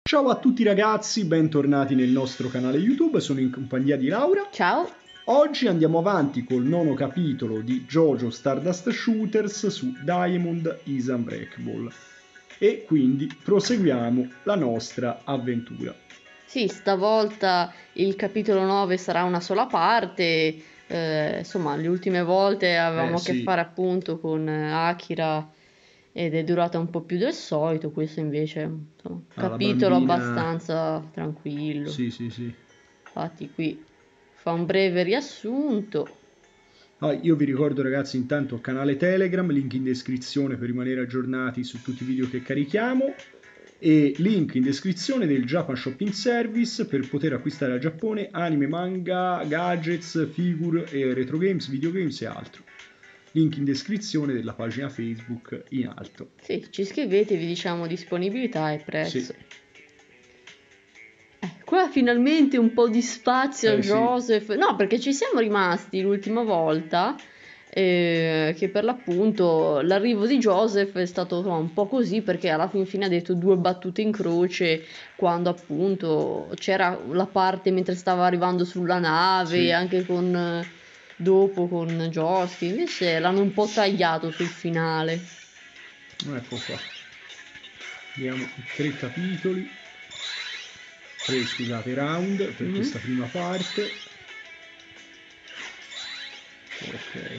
Ciao a tutti ragazzi, bentornati nel nostro canale YouTube, sono in compagnia di Laura. Ciao! Oggi andiamo avanti col 9° capitolo di JoJo Stardust Shooters su Diamond is Unbreakable e quindi proseguiamo la nostra avventura. Sì, stavolta il capitolo 9 sarà una sola parte, insomma le ultime volte avevamo a che Sì. fare appunto con Akira ed è durata un po' più del solito, questo invece è un capitolo bambina... abbastanza tranquillo. Sì. Infatti qui fa un breve riassunto. Io vi ricordo ragazzi intanto canale Telegram, link in descrizione per rimanere aggiornati su tutti i video che carichiamo e link in descrizione del Japan Shopping Service per poter acquistare a Giappone anime, manga, gadgets, figure, retro games, videogames e altro. Link in descrizione della pagina Facebook in alto. Sì, ci scrivete, vi diciamo disponibilità e prezzo. Sì. Qua finalmente un po' di spazio a Joseph. Sì. No, perché ci siamo rimasti l'ultima volta, che per l'appunto l'arrivo di Joseph è stato un po' così, perché alla fine ha detto 2 battute in croce quando appunto c'era la parte mentre stava arrivando sulla nave, Sì. anche con dopo con Josuke. Invece l'hanno un po' tagliato sul finale. Ecco qua. Abbiamo i 3 capitoli. 3, scusate, round per questa prima parte. Ok.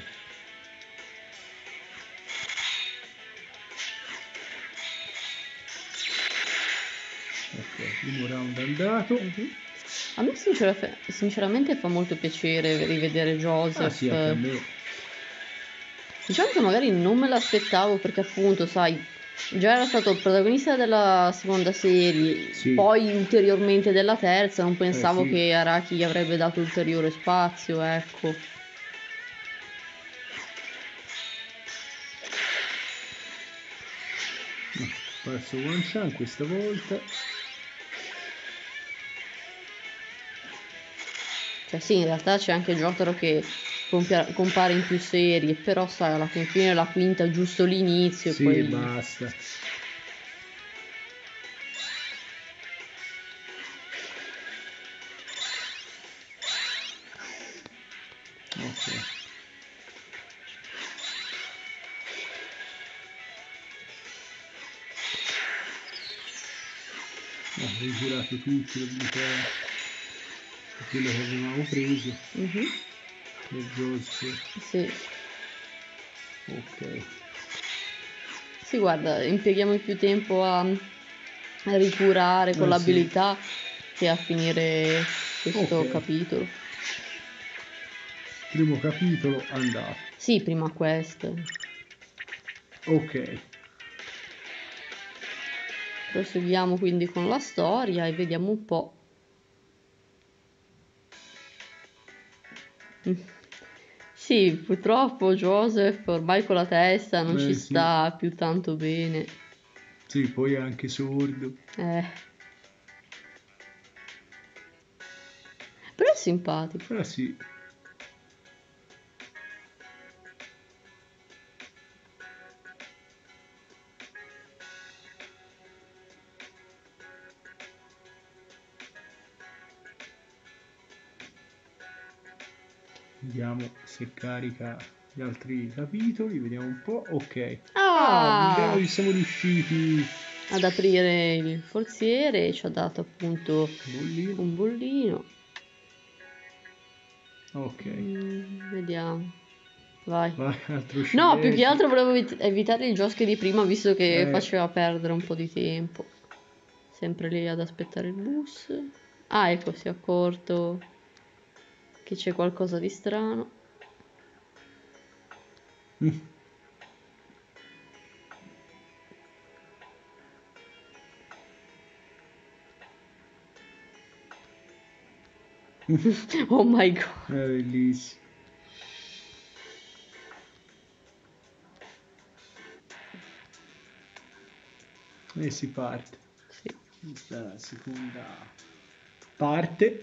Ok, primo round andato. A me sinceramente fa molto piacere rivedere Joseph. Sì, anche a me. Diciamo che magari non me l'aspettavo perché appunto, sai, già era stato il protagonista della seconda serie, Sì. poi ulteriormente della terza, non pensavo sì. che Araki gli avrebbe dato ulteriore spazio, ecco. Perso one shot questa volta. Cioè sì, in realtà c'è anche Jotaro che compare in più serie, però sai, alla fine la quinta è giusto l'inizio Sì, e poi... basta. Ok. Ho rigirato tutto quello che avevamo preso. Per Joseph. Sì. Ok. Sì, guarda, impieghiamo più tempo a ricurare con l'abilità che a finire questo capitolo. Primo capitolo andato. Sì, prima quest. Ok. Proseguiamo quindi con la storia e vediamo un po'. Sì, purtroppo Joseph ormai con la testa non ci sta più tanto bene. Sì, poi è anche sordo. Però è simpatico. Sì. Vediamo se carica gli altri capitoli, vediamo un po'. Ok. Vediamo che siamo riusciti ad aprire il forziere, ci ha dato appunto un bollino. Ok. Vediamo. Vai. Altro No, più che altro volevo evitare il Josuke di prima, visto che faceva perdere un po' di tempo. Sempre lì ad aspettare il bus. Ah, ecco, si è accorto che c'è qualcosa di strano. Oh my god. È bellissimo. E si parte. Sì. Questa è la seconda parte.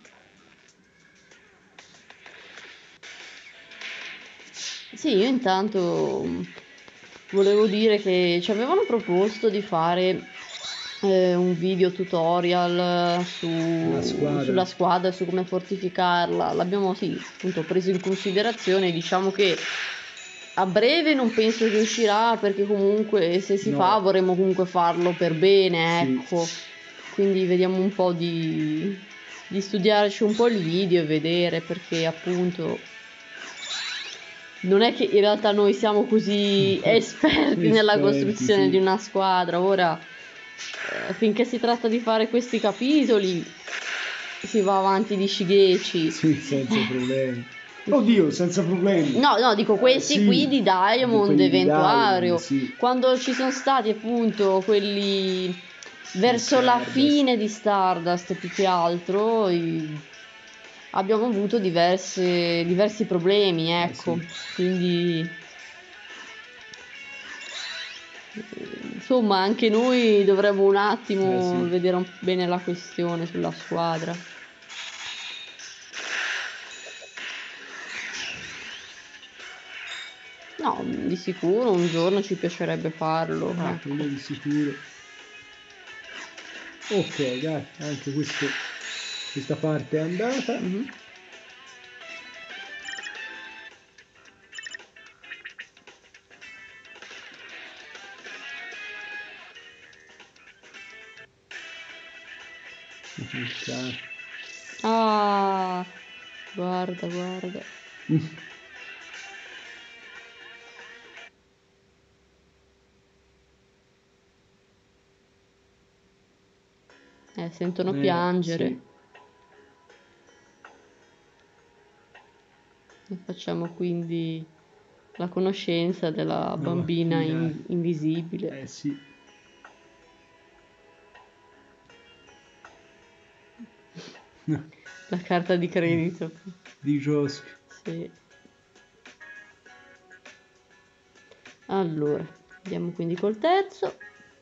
Sì, io intanto volevo dire che ci avevano proposto di fare un video tutorial squadra. sulla squadra e su come fortificarla. L'abbiamo sì, appunto preso in considerazione. Diciamo che a breve non penso che uscirà, perché comunque se si No. fa vorremmo comunque farlo per bene, Sì. ecco. Quindi vediamo un po' di studiarci un po' il video e vedere, perché appunto non è che in realtà noi siamo così esperti nella costruzione sì. di una squadra. Ora, finché si tratta di fare questi capitoli, si va avanti di Shigeki. Sì, senza problemi. Oddio, senza problemi. No, dico questi sì, qui di Diamond quelli di Eventuario. Diamond, sì. Quando ci sono stati appunto quelli verso la Stardust. fine di Stardust, più che altro, abbiamo avuto diversi problemi, ecco. Sì. Quindi insomma anche noi dovremmo un attimo sì. vedere bene la questione sulla squadra. No, di sicuro un giorno ci piacerebbe farlo, ecco. Quello di sicuro. Ok, dai, anche questa parte è andata. Ah, guarda. Sentono piangere. Sì. E facciamo quindi la conoscenza della bambina invisibile. Sì. La carta di credito. Di Josk. Sì. Allora, andiamo quindi col terzo.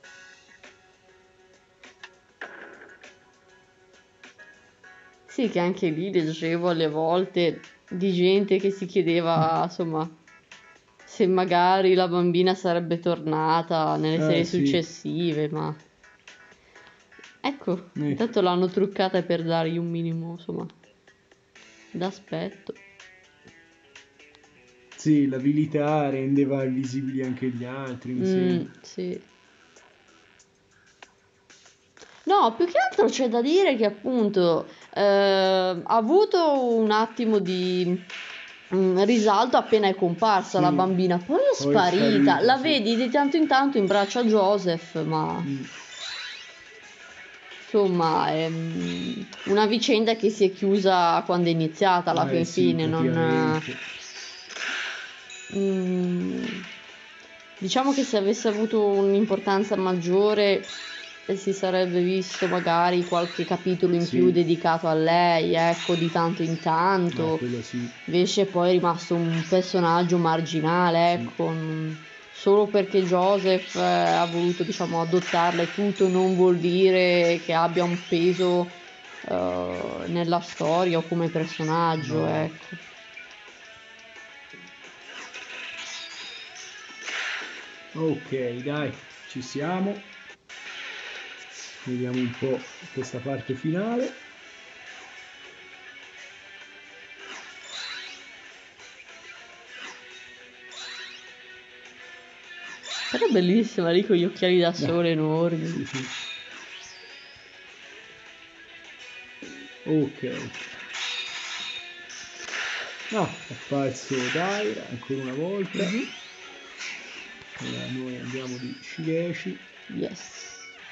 Sì, che anche lì leggevo alle volte di gente che si chiedeva, insomma, se magari la bambina sarebbe tornata nelle serie successive, ma ecco, intanto l'hanno truccata per dargli un minimo, insomma, d'aspetto. Sì, l'abilità rendeva invisibili anche gli altri, mi sembra. Sì. No, più che altro c'è da dire che appunto ha avuto un attimo di risalto appena è comparsa la bambina, poi è sparita. La vedi di tanto in tanto in braccio a Joseph, ma insomma è una vicenda che si è chiusa quando è iniziata alla fine. Diciamo che se avesse avuto un'importanza maggiore si sarebbe visto magari qualche capitolo in più dedicato a lei, ecco, di tanto in tanto. Invece poi è rimasto un personaggio marginale, ecco. Solo perché Joseph ha voluto, diciamo, adottarla e tutto non vuol dire che abbia un peso nella storia o come personaggio, ecco. Ok, dai, ci siamo. Vediamo un po' questa parte finale. Però è bellissima lì con gli occhiali da sole enormi. Sì. Ok. No, è apparso Daira ancora una volta. Allora, noi andiamo di Shigeki. Yes.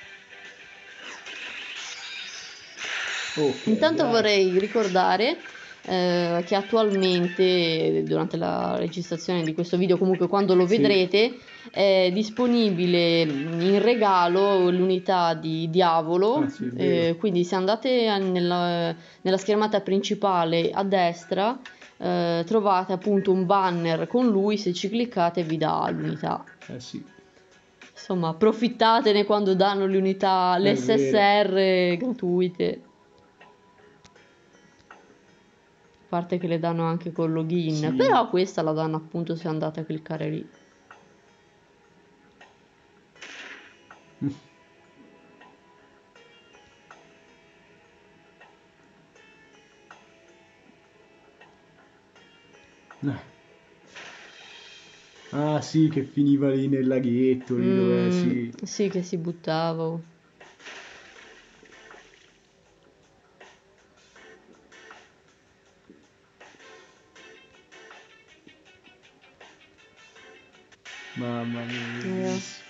Okay, intanto vorrei ricordare che attualmente durante la registrazione di questo video, comunque quando lo vedrete, è disponibile in regalo l'unità di Diavolo. Quindi se andate nella schermata principale a destra trovate appunto un banner con lui, se ci cliccate vi dà l'unità. Insomma, approfittatene quando danno le unità, le SSR gratuite. A parte che le danno anche col login, però questa la danno appunto se andate a cliccare lì. Ah sì, che finiva lì nel laghetto, lì dove sì. Sì, che si buttava. Mamma mia, bellissimo.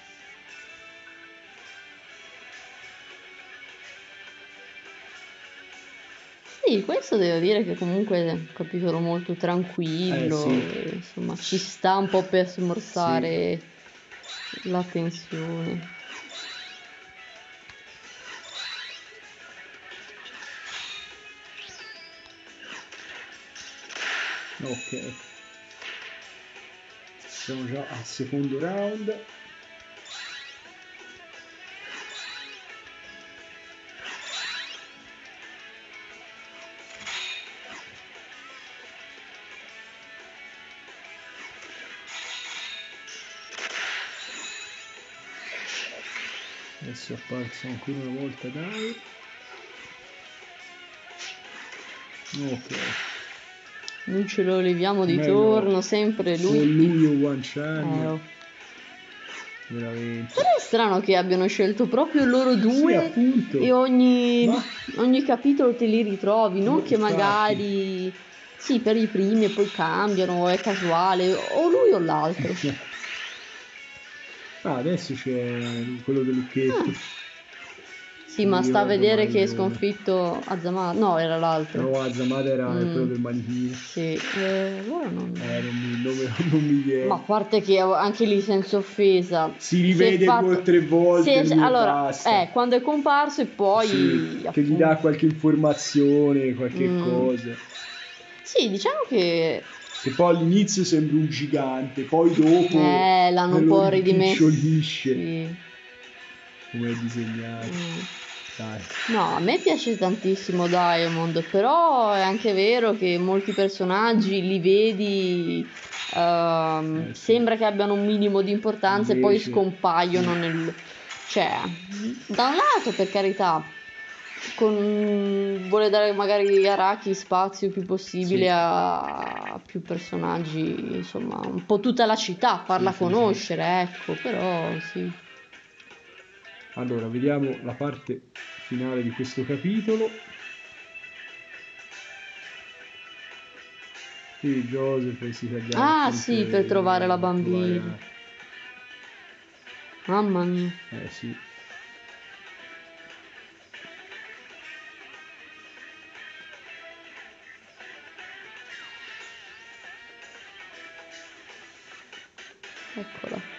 Sì, questo devo dire che comunque è un capitolo molto tranquillo, Sì, e, insomma, ci sta un po' per sì. smorzare la tensione. Ok. Siamo già al secondo round. Adesso è apparso ancora una volta Dai. Ok. Noi ce lo leviamo di Meglio torno, sempre o lui. lui o Wan Chan. Oh. Veramente. Però è strano che abbiano scelto proprio loro Sì, due appunto. e Ma ogni capitolo te li ritrovi, non che infatti. magari sì, per i primi e poi cambiano, è casuale, o lui o l'altro. Ah, adesso c'è quello del lucchetto. Sì, Non ma mi sta a ricordo vedere mai il che è nome. sconfitto Azamata. No, era l'altro. No, Azamata era quello Mm, del manichino. sì, allora non... Il nome non mi Ma a viene. parte che anche lì senza offesa, Si si è rivede 2 o fatto... 3 volte lui e allora, basta. quando è comparso e Sì, poi che gli dà appunto... qualche informazione, qualche Mm, cosa. sì, diciamo che Che poi all'inizio sembra un gigante, poi dopo l'hanno un lo po' ridimesso. rimpicciolisce. Sì. Come è disegnato. Mm. Dai. No, a me piace tantissimo Diamond, però è anche vero che molti personaggi li vedi, Sì. sembra che abbiano un minimo di importanza e poi Invece, scompaiono nel... Cioè, da un lato, per carità, vuole dare magari Araki spazio il più possibile sì, a più personaggi, insomma, un po' tutta la città, farla sì, sì. conoscere, ecco, però sì. Allora, vediamo la parte finale di questo capitolo. Sì, Joseph si tagliava Ah appunto sì, per trovare la bambina. trovare... Mamma mia. Sì. Eccola.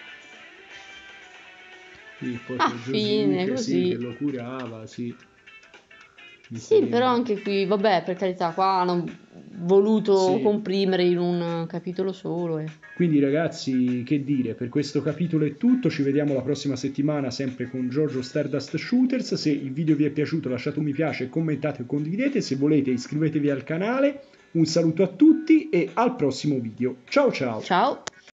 Sì, poi Ah, c'è fine, Josuke, sì, che così. lo curava, sì, mi Sì, però sembra. anche qui, vabbè, per carità, qua hanno voluto Sì. comprimere in un capitolo solo. Quindi ragazzi, che dire, per questo capitolo è tutto, ci vediamo la prossima settimana sempre con Jojo Stardust Shooters. Se il video vi è piaciuto lasciate un mi piace, commentate e condividete, se volete iscrivetevi al canale. Un saluto a tutti e al prossimo video. Ciao ciao! Ciao!